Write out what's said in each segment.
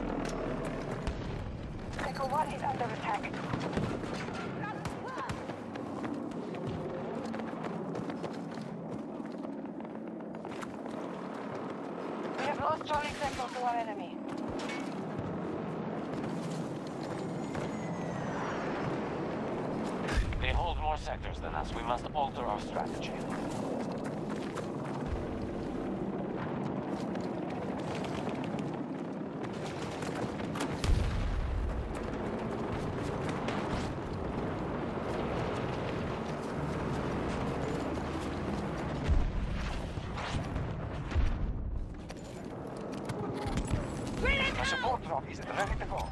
Sector 1 is under attack. We have lost Charlie Sector to our enemy. They hold more sectors than us. We must alter our strategy. The support drop is ready to go.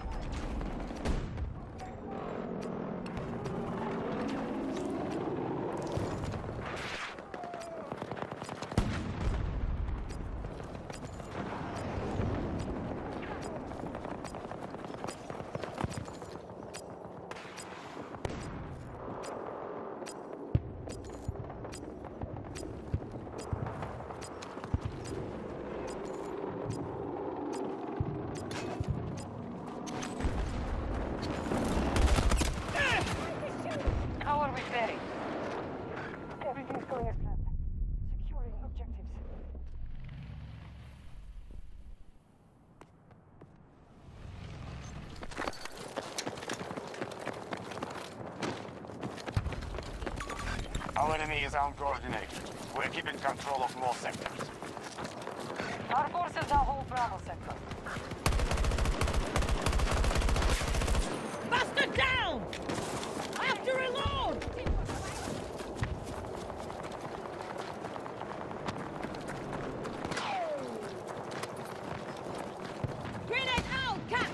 How are we faring? Everything's going as planned. Securing objectives. Our enemy is uncoordinated. We're keeping control of more sectors. Our forces now hold Bravo sector. Bastard down! I have to reload! Grenade out, Cap!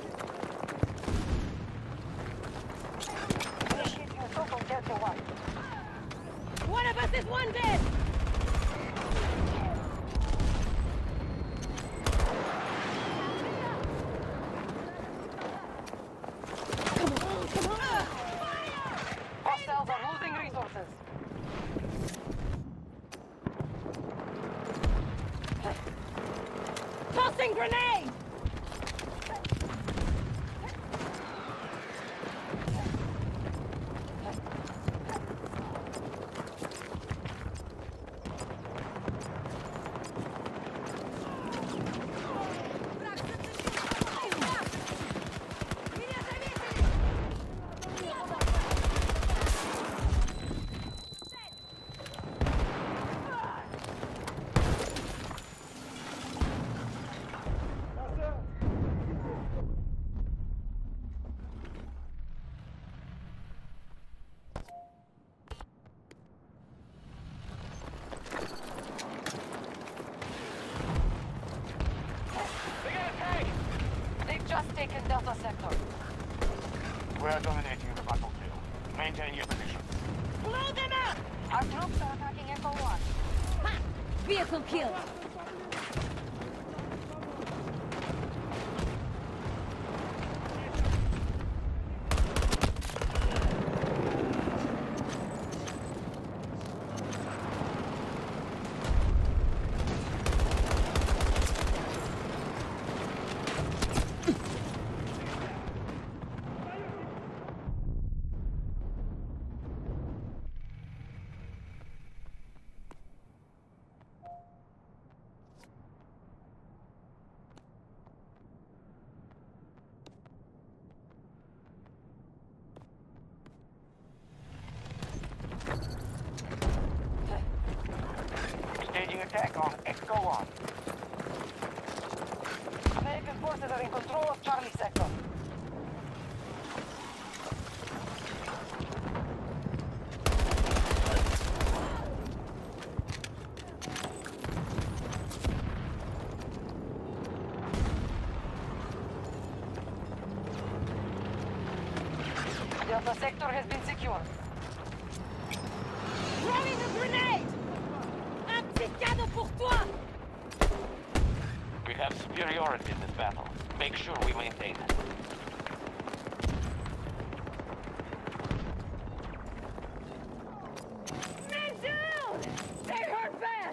Initiating assault on Delta 1. One of us is one dead! Come on! Hostiles are losing resources. Tossing grenade! Just taken Delta sector. We're dominating the battlefield. Maintain your position. Blow them up! Our troops are attacking Echo 1. Ha! Vehicle killed! Staging attack on Echo 1. American forces are in control of Charlie sector. Delta sector has been secured. Throwing a grenade! Un petit cadeau pour toi! We have superiority in this battle. Make sure we maintain it. Man down! They hurt bad!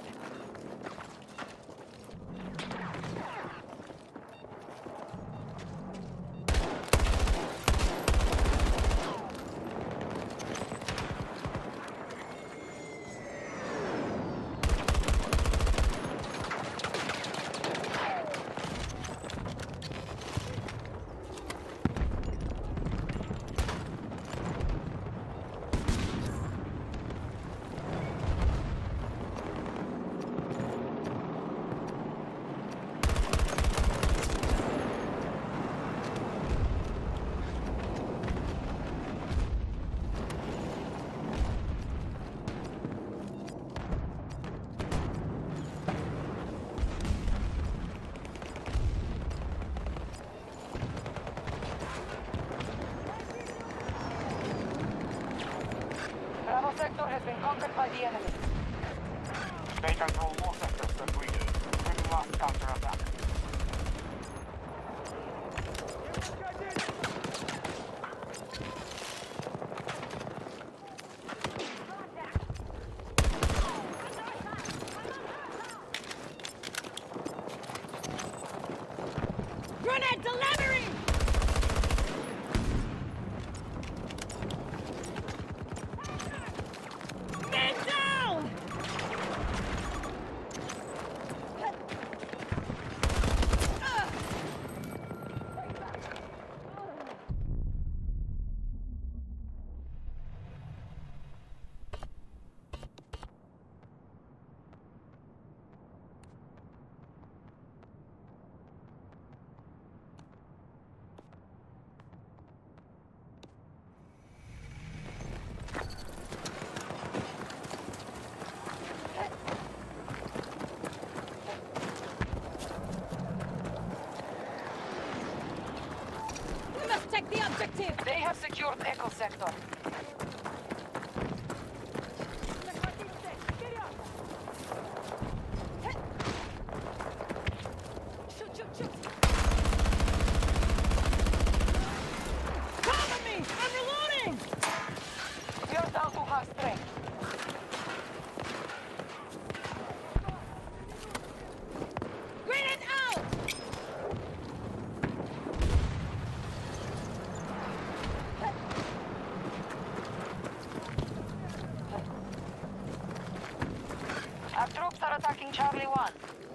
by the enemy. They control more sectors than we do. We must counterattack. Grenade delivery! Man down! We must take the objective! They have secured Echo Sector. Shoot, shoot, shoot! Cover me! I'm reloading! We are down to half strength. Grenade out! Our troops are attacking Charlie 1.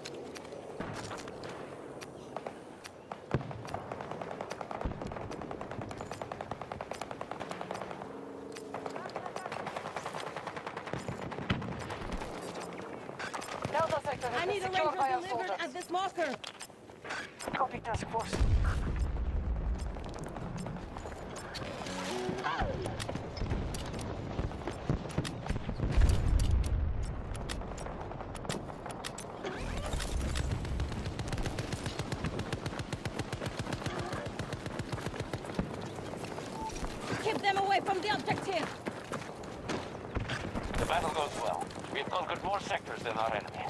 Delta Sector has I been need a secured ranger by our delivered soldiers. at this marker. Copy, task force. Keep them away from the objective. The battle goes well. We've conquered more sectors than our enemy.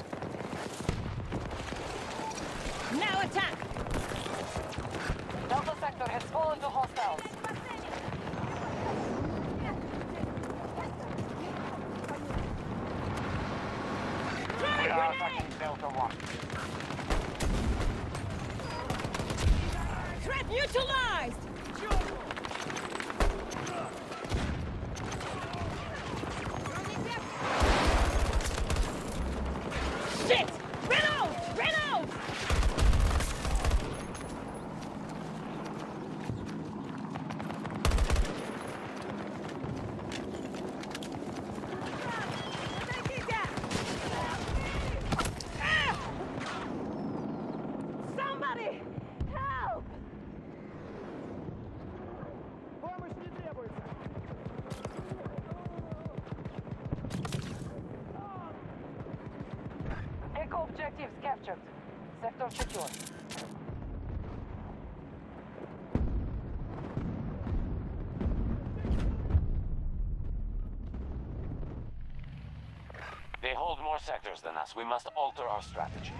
Now attack! Delta Sector has fallen to hostiles. We are attacking Delta 1. Threat neutralized! Shit! Reload! Reload! Ah! Somebody! Help! Echo objectives captured. Sector secure. They hold more sectors than us. We must alter our strategy.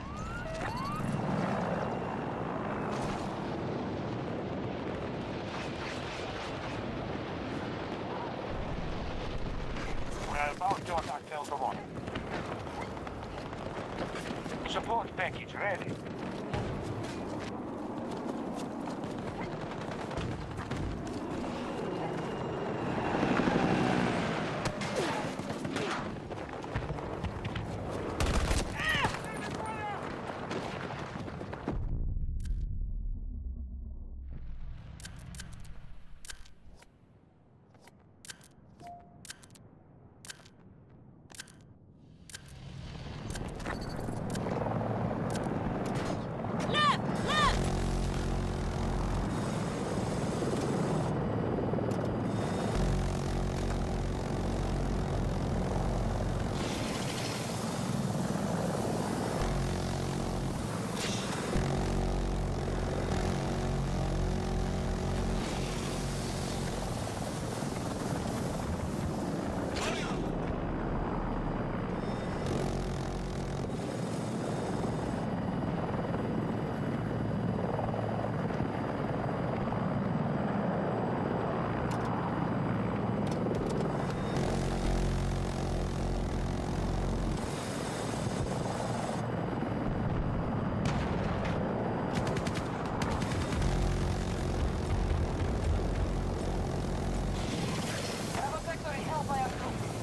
We are about to attack Delta 1. Support package ready.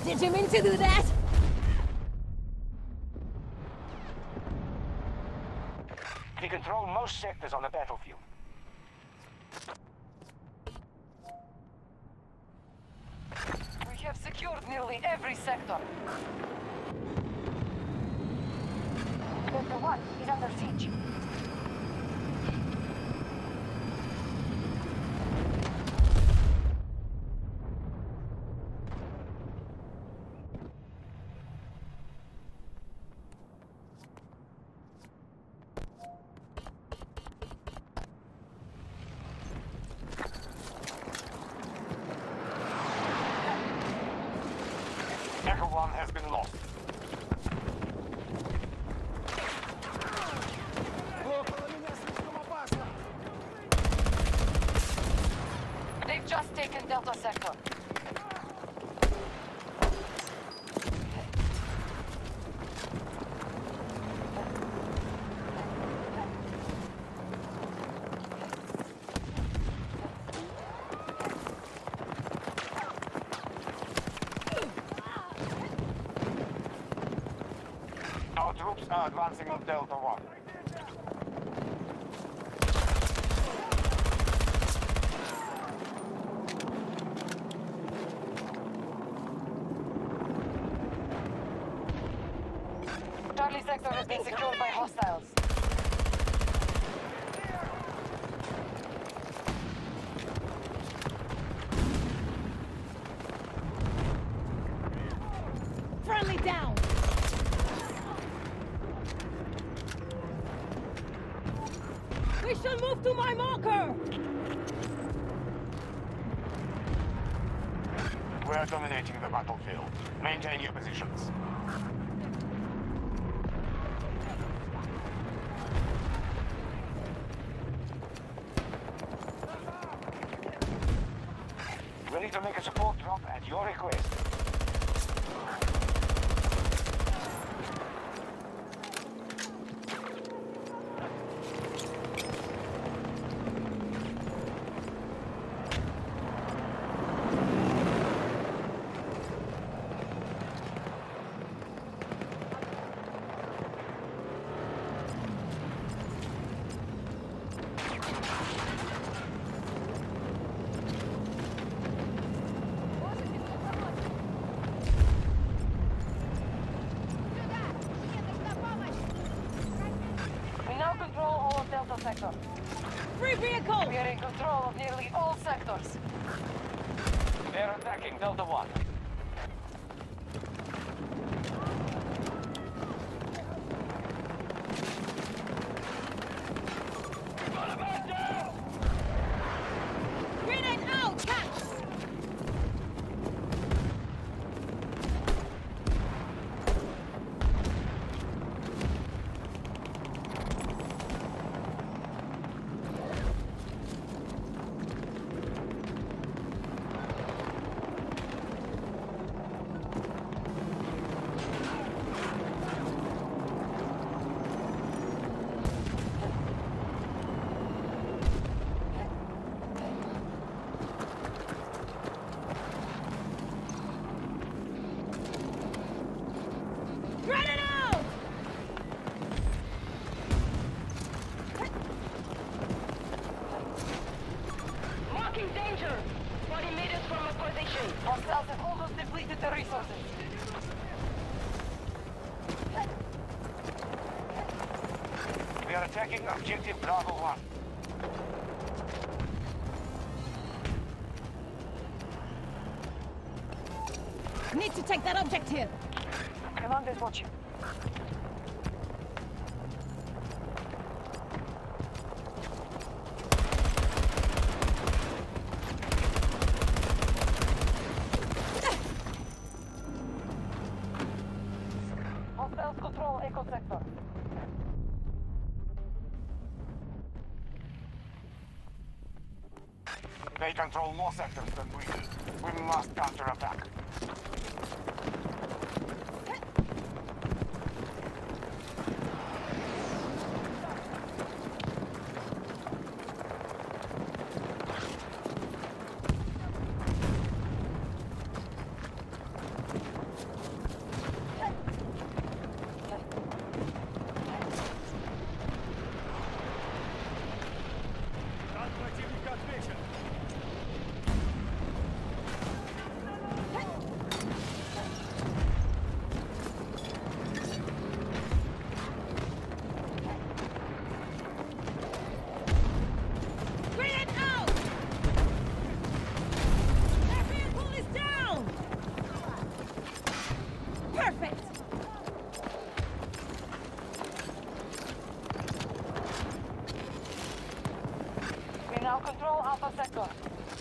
Did you mean to do that? We control most sectors on the battlefield. We have secured nearly every sector. Delta 1 is under siege. Echo 1 has been lost. They've just taken Delta sector. Our troops are advancing on Delta 1. Charlie sector has been secured by hostiles. Friendly down! We shall move to my marker! We are dominating the battlefield. Maintain your positions. Ready to make a support drop at your request. We now control all of Delta sector. Free vehicle! We are in control of nearly all sectors. They're attacking Delta 1. Grenade out! Catch! Grenade out! Marking danger! 40 meters from our position. Hostiles have almost depleted the resources. We are attacking objective Bravo 1. Need to take that objective! Commanders watching. Hostiles control Echo sector. They control more sectors than we do. We must counterattack. now control Alpha Sector.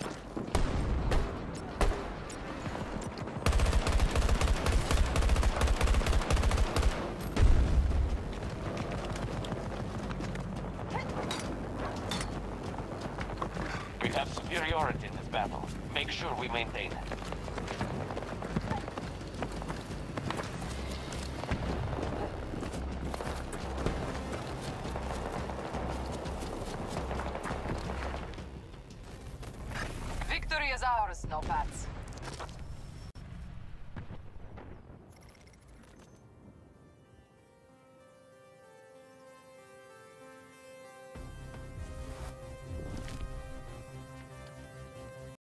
We have superiority in this battle. Make sure we maintain it. Victory is ours, no bats.